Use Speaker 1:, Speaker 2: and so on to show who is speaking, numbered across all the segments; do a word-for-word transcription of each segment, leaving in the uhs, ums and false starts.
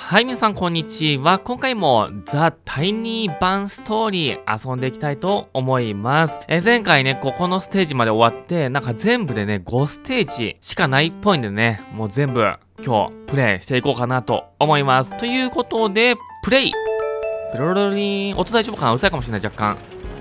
Speaker 1: はい、皆さん、こんにちは。今回もザ・タイニー・バンストーリー遊んでいきたいと思います。え前回ね、ここのステージまで終わって、なんか全部でね、ごステージしかないっぽいんでね、もう全部今日プレイしていこうかなと思います。ということで、プレイプロロリン。音大丈夫かな？うるさいかもしれない、若干。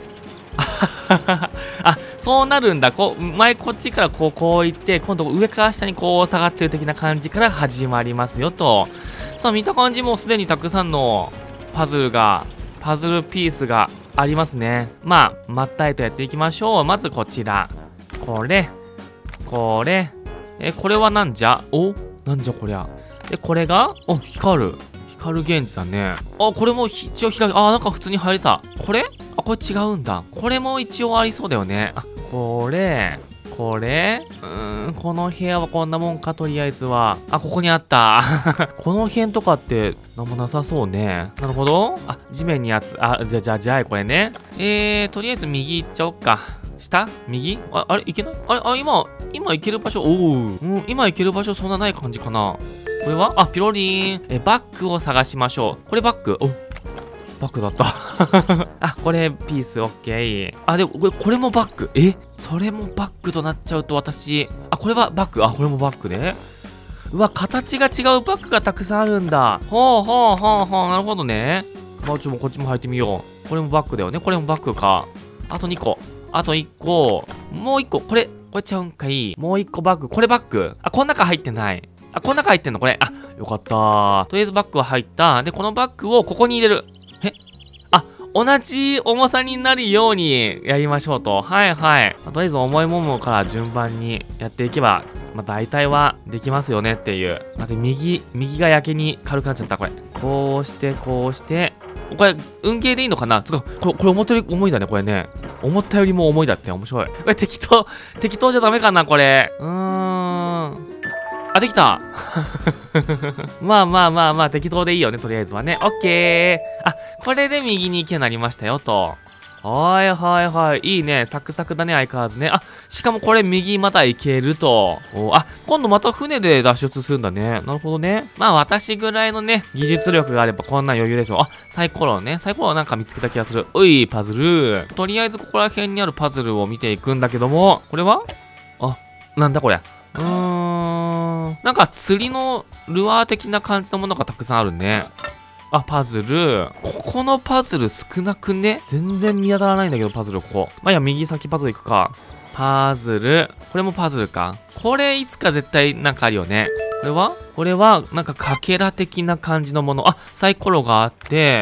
Speaker 1: あ、そうなるんだ。こう、前こっちからこう、こう行って、今度上から下にこう下がってる的な感じから始まりますよと。さあ、見た感じもうすでにたくさんのパズルが、パズルピースがありますね。まあ、まったりとやっていきましょう。まずこちら。これ。これ。え、これはなんじゃ？お？なんじゃこりゃ。で、これが、お、光る。光る源氏だね。あ、これも一応開け、あ、なんか普通に入れた。これ？あ、これ違うんだ。これも一応ありそうだよね。あ、これ、これ、うーん、この部屋はこんなもんか、とりあえずは。あ、ここにあった。この辺とかって、なんもなさそうね。なるほど。あ、地面にやつ、あ、じゃ、じゃ、じゃあ、これね。えー、とりあえず右行っちゃおっか。下？右？あ、あれ行けない？あれ、あ、今、今行ける場所、おう。うん、今行ける場所そんなない感じかな。これはあ、ピロリン。え、バッグを探しましょう。これバッグ？お、バッグだった。あ、これピースオッケー。あ、でもこれ、これもバッグ。え？それもバッグとなっちゃうと私。あ、これはバッグ。あ、これもバッグね。うわ、形が違うバッグがたくさんあるんだ。ほうほうほうほう。なるほどね。まあ、ちょっとこっちも入ってみよう。これもバッグだよね。これもバッグか。あとにこ。あといっこ。もういっこ。これ、これちゃうんかい。もういっこバッグ。これバッグ。あ、この中入ってない。あ、この中入ってんのこれ。あ、よかったー。とりあえずバッグは入った。で、このバッグをここに入れる。え？あ、同じ重さになるようにやりましょうと。はいはい。とりあえず重いものから順番にやっていけば、まあ大体はできますよねっていう。あと右、右がやけに軽くなっちゃった、これ。こうして、こうして。これ、運ゲーでいいのかな？つか、これ、これ思ったより重いんだね、これね。思ったよりも重いだって、面白い。これ適当、適当じゃダメかな、これ。うーん。あ、できた。まあまあまあまあ、適当でいいよね、とりあえずはね。オッケー。あ、これで右に行けなりましたよ、と。はいはいはい。いいね。サクサクだね、相変わらずね。あ、しかもこれ右また行けると。おあ、今度また船で脱出するんだね。なるほどね。まあ私ぐらいのね、技術力があればこんな余裕ですよ。あ、サイコロね。サイコロなんか見つけた気がする。おい、パズル。とりあえずここら辺にあるパズルを見ていくんだけども、これはあ、なんだこりゃ。うーん。なんか釣りのルアー的な感じのものがたくさんあるね。あ、パズル。ここのパズル少なくね？全然見当たらないんだけど、パズルここ。まあ、いや、右先パズル行くか。パズル。これもパズルか。これいつか絶対なんかあるよね。これはこれはなんかかけら的な感じのもの。あ、サイコロがあって、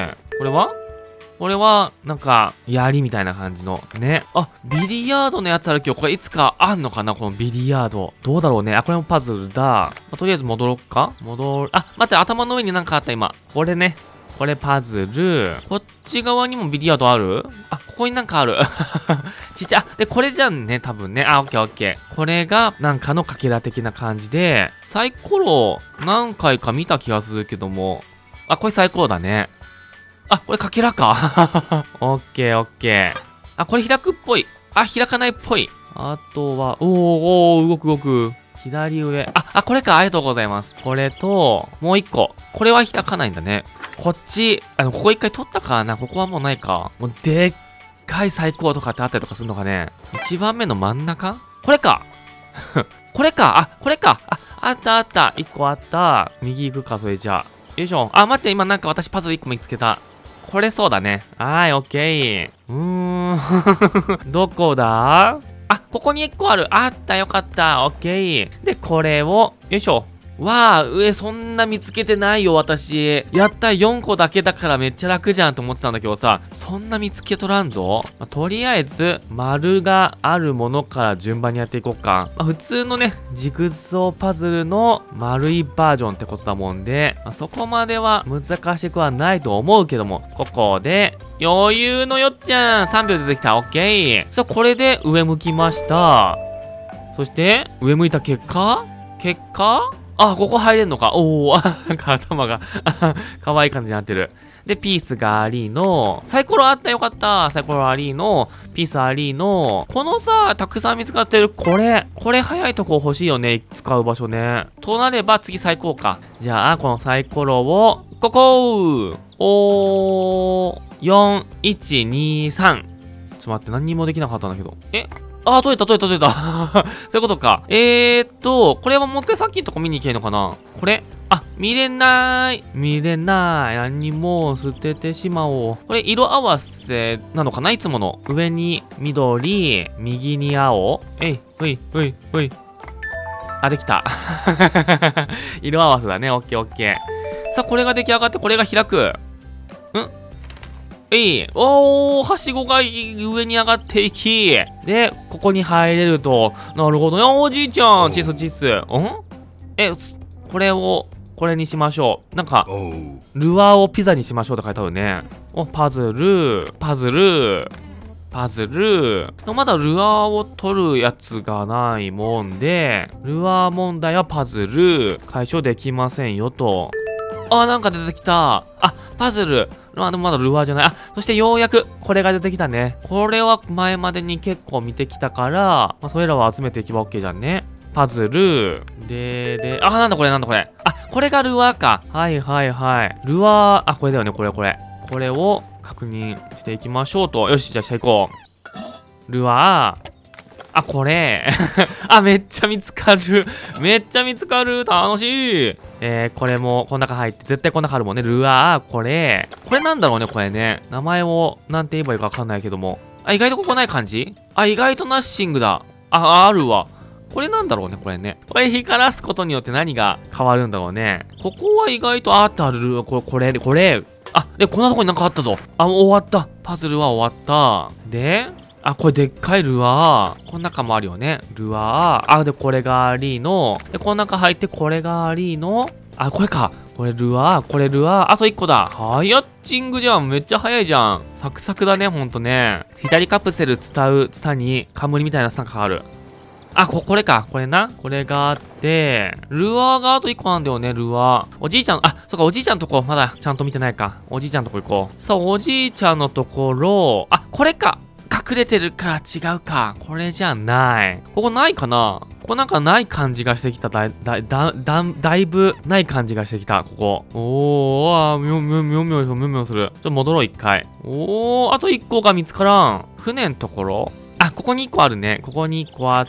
Speaker 1: これはこれは、なんか、槍みたいな感じの。ね。あ、ビリヤードのやつあるけど、これいつかあんのかなこのビリヤード。どうだろうね。あ、これもパズルだ。まあ、とりあえず戻ろっか戻る。あ、待って、頭の上になんかあった、今。これね。これパズル。こっち側にもビリヤードある？あ、ここになんかある。ちっちゃ。で、これじゃんね、多分ね。あ、オッケーオッケー。これが、なんかのかけら的な感じで、サイコロ、何回か見た気がするけども。あ、これサイコロだね。あ、これかけらか。オッケーオッケー。あ、これ開くっぽい。あ、開かないっぽい。あとは、おーおー、動く動く。左上。あ、あ、これか。ありがとうございます。これと、もう一個。これは開かないんだね。こっち、あの、ここ一回取ったからな。ここはもうないか。もう、でっかいサイコロとかってあったりとかするのかね。一番目の真ん中？これか。これか。あ、これか。あ、あったあった。一個あった。右行くか、それじゃあ。よいしょ。あ、待って、今なんか私パズル一個見つけた。これそうだね。はい、オッケー。うーん。どこだ？あ、ここにいっこある。あった、よかった。オッケー。で、これを、よいしょ。わあ、上、そんな見つけてないよ、私。やった、よんこだけだからめっちゃ楽じゃんと思ってたんだけどさ、そんな見つけとらんぞ。まあ、とりあえず、丸があるものから順番にやっていこうか。まあ、普通のね、ジグソーパズルの丸いバージョンってことだもんで、まあ、そこまでは難しくはないと思うけども、ここで、余裕のよっちゃん !さんびょうで出てきた。オッケー。さあ、これで上向きました。そして、上向いた結果結果あ、ここ入れんのか。おお、なんか頭が可愛い感じになってる。で、ピースがありの、サイコロあった、よかった。サイコロありの、ピースありの、このさ、たくさん見つかってる、これ。これ早いとこ欲しいよね、使う場所ね。となれば、次サイコロか。じゃあ、このサイコロを、こここおー、よん、いち、に、さん。ちょっと待って、何にもできなかったんだけど。えあー、取れた、取れた、取れた。そういうことか。えーっと、これはもう一回さっきのとこ見に行けばいいのかな。これあ、見れない。見れない。何も捨ててしまおう。これ色合わせなのかないつもの。上に緑、右に青。えい、ほい、ほい、ほい。あ、できた。色合わせだね。オッケーオッケー。さあ、これが出来上がって、これが開く。んえい。おー、はしごが上に上がっていき。で、ここに入れると。なるほどね。おじいちゃん。チースチース。んえ、これを、これにしましょう。なんか、ルアーをピザにしましょうって書いてあるね。お、パズル、パズル、パズル。まだルアーを取るやつがないもんで、ルアー問題はパズル、解消できませんよと。あ、なんか出てきた。あ、パズル。あ、でもまだルアーじゃない。あ、そしてようやく、これが出てきたね。これは前までに結構見てきたから、まあ、それらを集めていけば OK じゃんね。パズル。で、で、あ、なんだこれ、なんだこれ。あ、これがルアーか。はいはいはい。ルアー、あ、これだよね、これこれ。これを確認していきましょうと。よし、じゃあ下行こう。ルアー。あ、これ。あ、めっちゃ見つかる。めっちゃ見つかる。楽しい。えー、これも、この中入って、絶対この中あるもんね。ルアー、これ。これなんだろうね、これね。名前を、なんて言えばいいかわかんないけども。あ、意外とここない感じ？あ、意外とナッシングだ。あ、あるわ。これなんだろうね、これね。これ光らすことによって何が変わるんだろうね。ここは意外とあってある。これ、これ、これ。あ、で、こんなとこになんかあったぞ。あ、もう終わった。パズルは終わった。で、あ、これでっかいルアー。この中もあるよね。ルアー。あ、で、これがありの。で、この中入ってこれがありの。あ、これか。これルアー。これルアー。あといっこだ。ハイヤッチングじゃん。めっちゃ早いじゃん。サクサクだね、ほんとね。左カプセル伝う、ツタに冠みたいななんかある。あ、こ、これか。これな。これがあって、ルアーがあといっこなんだよね、ルアー。おじいちゃん、あ、そっか、おじいちゃんのとこ、まだちゃんと見てないか。おじいちゃんのとこ行こう。さあ、おじいちゃんのところ、あ、これか。隠れてるから違うか。これじゃない。ここないかな？ここなんかない感じがしてきた。だい、だい、だ、だ、だいぶない感じがしてきた。ここ。おー、あー、みょみょみょみょみょみょみょする。ちょっと戻ろう、一回。おー、あといっこが見つからん。船のところ？あ、ここにいっこあるね。ここにいっこあって、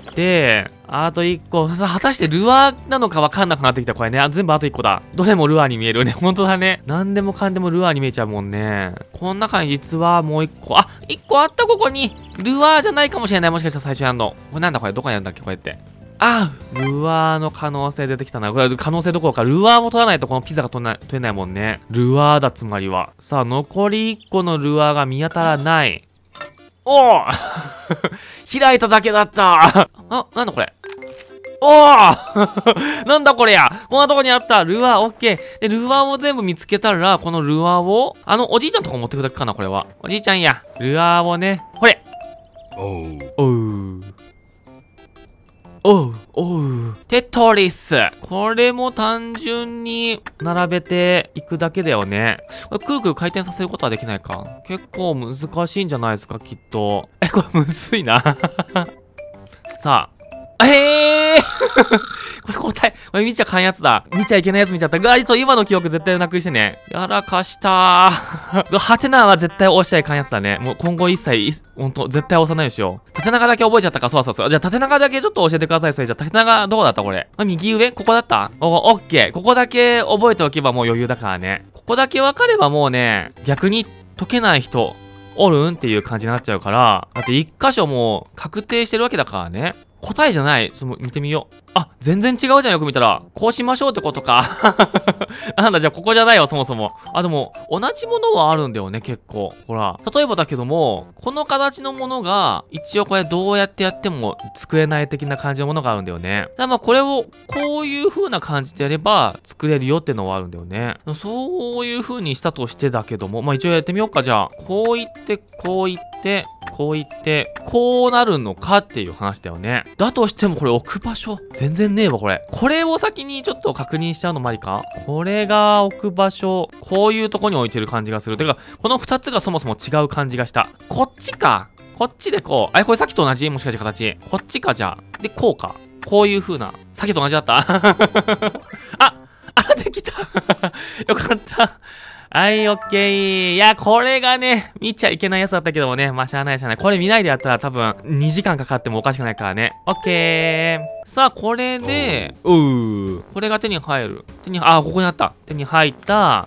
Speaker 1: あといっこ。さあ、果たしてルアーなのかわかんなくなってきた。これね。あ、全部あといっこだ。どれもルアーに見えるね。ほんとだね。なんでもかんでもルアーに見えちゃうもんね。この中に実はもういっこ。あ、いっこあった、ここに。ルアーじゃないかもしれない。もしかしたら最初やんの。これなんだこれ。どこにあるんだっけこうやって。あ、ルアーの可能性出てきたな。これ可能性どころか、ルアーも取らないとこのピザが取れない、取れないもんね。ルアーだ、つまりは。さあ、残りいっこのルアーが見当たらない。おお開いただけだったあ、なんだこれ。おおなんだこれや。こんなとこにあった。ルアー、オッケー。で、ルアーを全部見つけたら、このルアーを、あの、おじいちゃんとこ持ってくだけかな、これは。おじいちゃんや。ルアーをね、ほれ。おう。おう。おう。おう。テトリス。これも単純に並べていくだけだよね。これくるくる回転させることはできないか。結構難しいんじゃないですか、きっと。え、これむずいな。さあ。ええーこれ答え、これ見ちゃかんやつだ。見ちゃいけないやつ見ちゃった。が、ちょっと今の記憶絶対なくしてね。やらかしたー。ハテナは絶対押しちゃいかんやつだね。もう今後一切、ほんと、絶対押さないようにしよう。縦長だけ覚えちゃったか、そうそうそう。じゃあ縦長だけちょっと教えてください。それじゃあ縦長どこだったこれ。あ、右上ここだったお、オッケー。ここだけ覚えておけばもう余裕だからね。ここだけ分かればもうね、逆に解けない人、おるんっていう感じになっちゃうから、だって一箇所もう確定してるわけだからね。答えじゃない。その、見てみよう。あ、全然違うじゃん、よく見たら。こうしましょうってことか。なんだ、じゃあここじゃないよ、そもそも。あ、でも、同じものはあるんだよね、結構。ほら。例えばだけども、この形のものが、一応これどうやってやっても作れない的な感じのものがあるんだよね。だからまあ、これを、こういう風な感じでやれば、作れるよってのはあるんだよね。そういう風にしたとしてだけども、まあ一応やってみようか、じゃあ。こういって、こういって、こういって、こうなるのかっていう話だよね。だとしてもこれ置く場所、全然ねえわ、これ。これを先にちょっと確認しちゃうのもありか？これが置く場所、こういうとこに置いてる感じがする。てか、このふたつがそもそも違う感じがした。こっちか。こっちでこう。あれ、これさっきと同じ？もしかして形。こっちか、じゃあ。で、こうか。こういう風な。さっきと同じだったああ、できたよかった。はい、オッケー。いや、これがね、見ちゃいけないやつだったけどもね。まあ、しゃあないしゃあない。これ見ないでやったら多分、にじかんかかってもおかしくないからね。オッケー。さあ、これで、うー。これが手に入る。手に、あ、ここにあった。手に入った。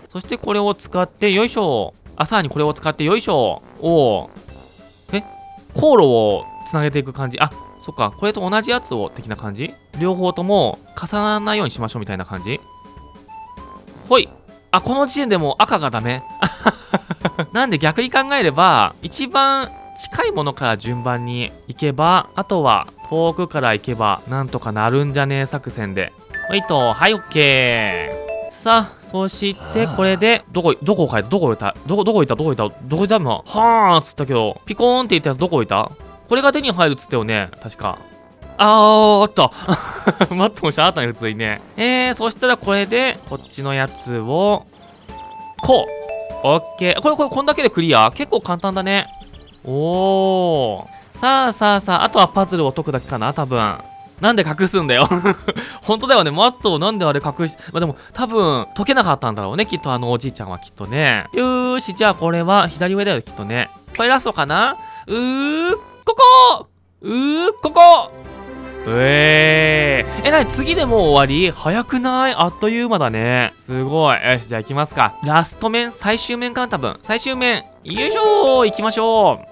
Speaker 1: そしてこれを使って、よいしょ。あ、さらにこれを使って、よいしょ。おー。え航路をつなげていく感じ。あ、そっか。これと同じやつを、的な感じ。両方とも重ならないようにしましょうみたいな感じ。ほい。あ、この時点でもう赤がダメなんで逆に考えれば、一番近いものから順番に行けば、あとは遠くから行けば、なんとかなるんじゃねえ作戦で。ほいと、はい、オッケー。さあ、そして、これで、どこ、どこを変えたどこ置いたどこ、どこ置いたどこ置いたどこ置いた今。はーっつったけど、ピコーンって言ったやつどこ置いたこれが手に入るっつったよね。確か。あー、あった待ってました。あったね、普通にね。えー、そしたらこれで、こっちのやつを、こう。オッケー。これ、これ、こんだけでクリア結構簡単だね。おー。さあさあさあ、あとはパズルを解くだけかな多分。なんで隠すんだよ本当だよね。マットをなんであれ隠し、まあ、でも、多分、解けなかったんだろうね。きっとあのおじいちゃんはきっとね。よーし、じゃあこれは左上だよ、きっとね。これラストかなうー、ここうー、ここうえー。え、なに次でもう終わり早くないあっという間だね。すごい。よし、じゃあ行きますか。ラスト面最終面かな多分。最終面。よいしょー行きましょう